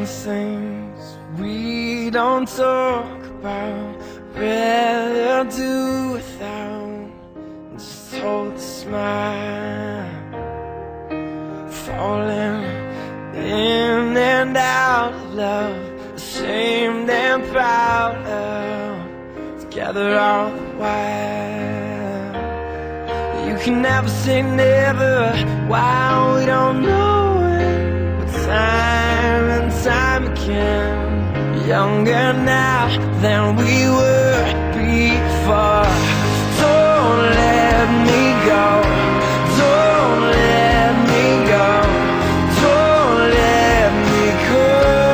things we don't talk about, rather do without. Just hold the smile, falling in and out of love, ashamed and proud of, together all the while. You can never say never while we don't know it, but time and time again, younger now than we were before. Don't let me go, don't let me go, don't let me go.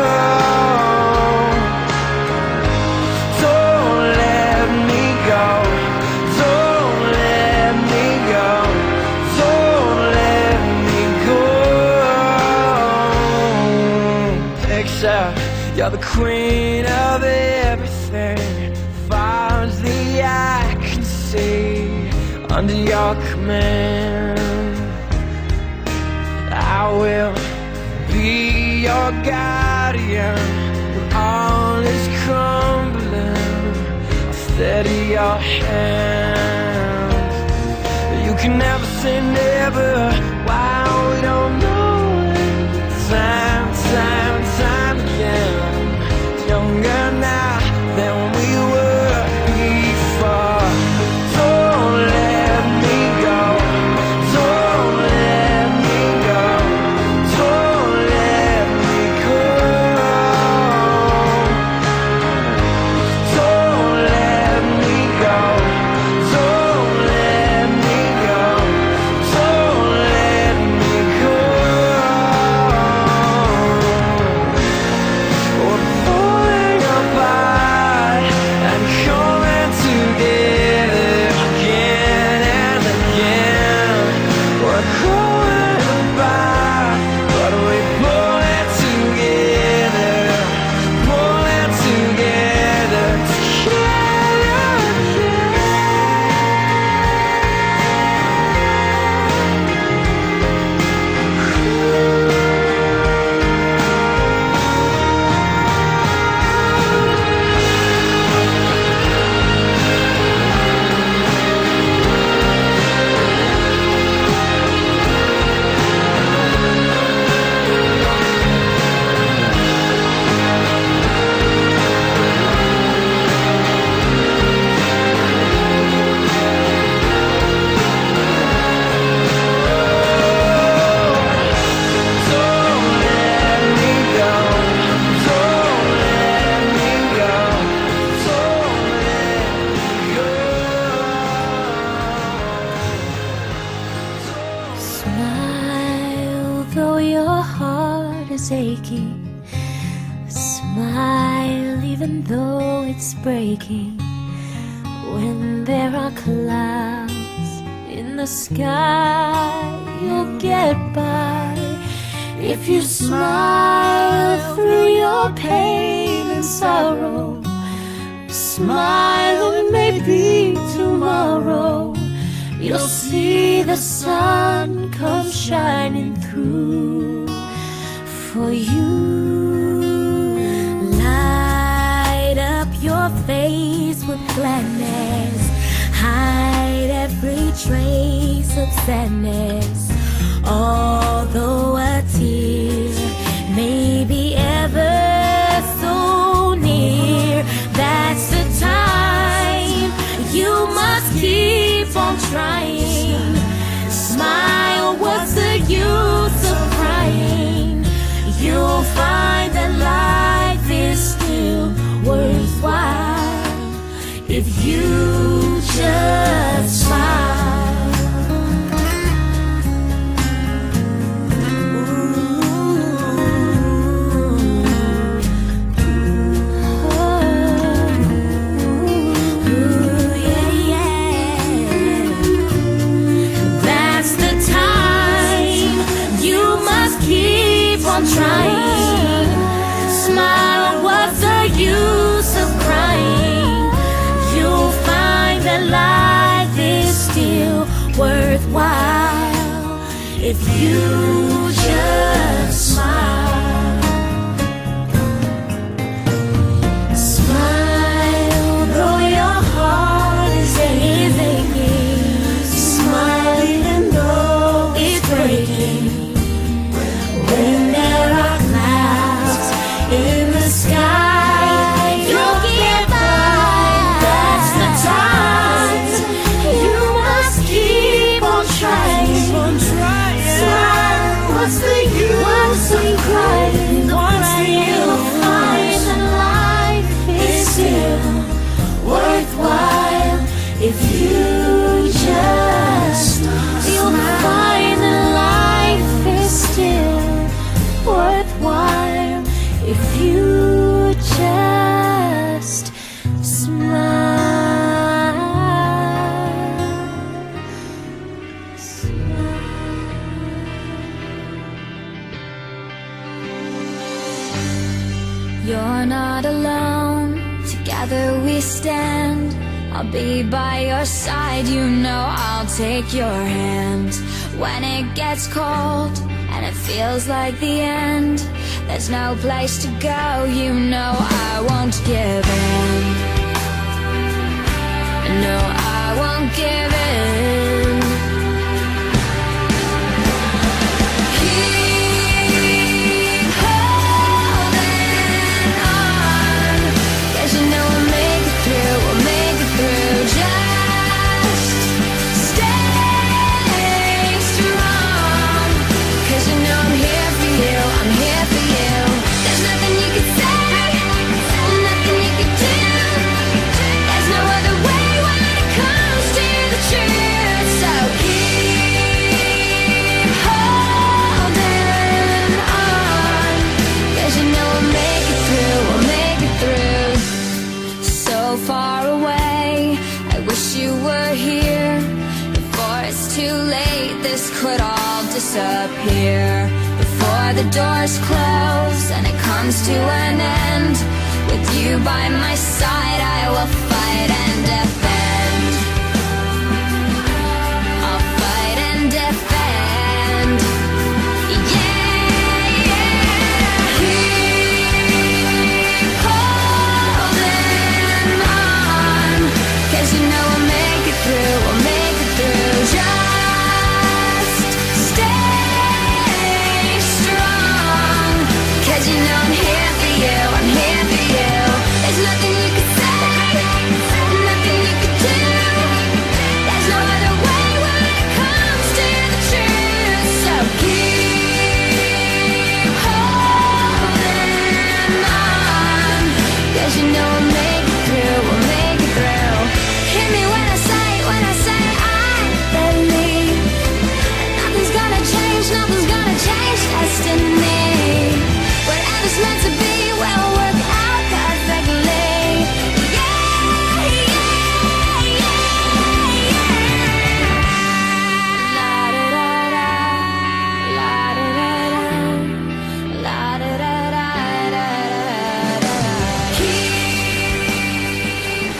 Don't let me go, don't let me go, don't let me go. Picture, you're the queen of everything, far as the eye can see, under your command. I will be your guardian when all is crumbling. I'll steady your hands. You can never say never while we don't know it. Time, time, time again, younger now than we were before. Don't let me go, don't let me go, don't let me go. Don't let me go, don't let me go, don't let me go. We're falling apart and coming together again and again. We're growing apart, but we pull it together, pull it together, together again. Don't let me go, don't let me go, don't let me go. Smile though your heart is aching. Smile even though it's breaking. When there are clouds in the sky, you'll get by. If you smile through your pain and sorrow, smile and maybe tomorrow you'll see the sun come shining through for you. Light up your face with gladness, hide every trace of sadness. Although a tear may be ever so near, that's the time you must keep on trying. Smile, what's the use of crying? You'll find that life is still worthwhile if you just smile. Trying, smile, what's the use of crying? You'll find that life is still worthwhile if you just smile. Together we stand, I'll be by your side. You know I'll take your hand. When it gets cold and it feels like the end, there's no place to go. You know I won't give in. No, I won't give in. Keep holding on, 'cause you know we'll make it through, we'll make it through. Just stay strong, 'cause you know I'm here for you, I'm here for you. There's nothing you can say, nothing you can do. There's no other way when it comes to the truth. So keep holding on, 'cause you know we'll make it through, we'll make it through. So far away, I wish you were here. Before it's too late, this could all disappear. Before the doors close and it comes to an end, with you by my side, I will fight and defend. I'll fight and defend. Yeah, yeah. Keep holding on, 'cause you know we'll make it through, we'll make it through. Just stay strong, 'cause you know I'm here for you, I'm here for you. There's nothing you can say, nothing you can do. There's no other way when it comes to the truth. So keep holding on, 'cause you know we'll make it through, we'll make it through. Hear me when I say I believe nothing's gonna change destiny. Whatever's meant to be will work out perfectly. Yeah, yeah, yeah, yeah. La da da da, la da da da, la da da da da da. Keep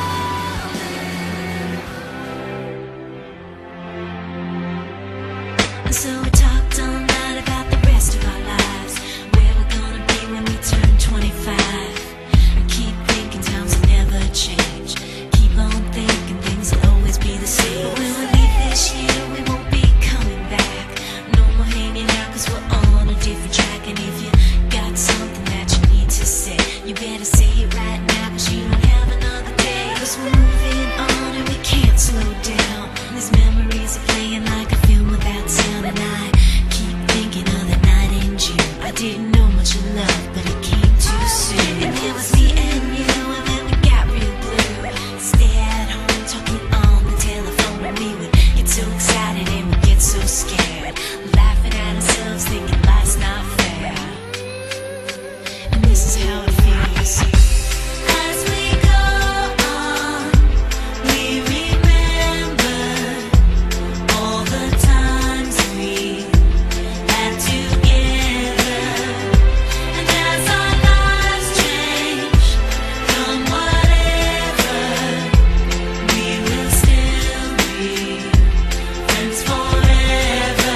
holding. So we talked all night about the rest of our lives, where we're gonna be when we turn 25. I keep thinking times will never change. Keep on thinking things will always be the same. But when we leave this year, we won't be coming back. No more hanging out, 'cause we're on a different track. And if you got something that you need to say, you better say it right now, 'cause you don't have another day. 'Cause we're moving on and we can't slow down. These memories are playing like a film without sound. And I keep thinking of the night in June. I didn't know much of love, but it came too soon. And it was me and you, and then we got real blue. Stay at home talking on the telephone, and we would get so excited and we'd get so scared, laughing at ourselves, thinking life's not fair. And this is how it feels. As we go on, we remember all the times we had together. And as our lives change from whatever, we will still be friends forever.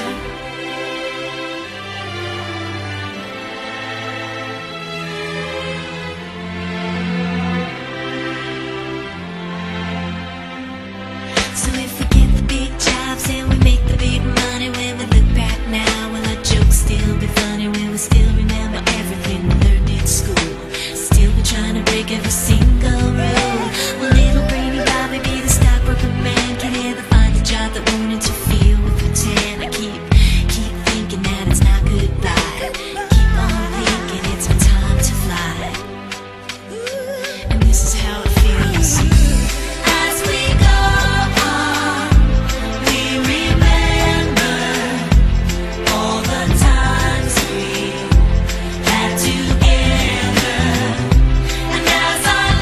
So if we get the big jobs and we make the big money, when we look back now, will our jokes still be funny? Will we still remember everything we learned in school? Still be trying to break every single rule? Will little brainy Bobby be the stockbroker man? Can he ever find a job that won't interfere with pretend? I keep thinking that it's not goodbye. Keep on thinking it's my time to fly. And this is how it feels. As we go on, we remember all the times we had together. And as our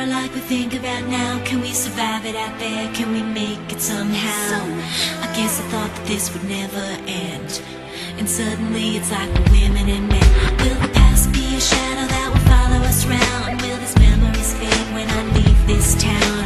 like we think about now? Can we survive it out there? Can we make it somehow? I guess I thought that this would never end, and suddenly it's like we're women and men. Will the past be a shadow that will follow us round? Will these memories fade when I leave this town?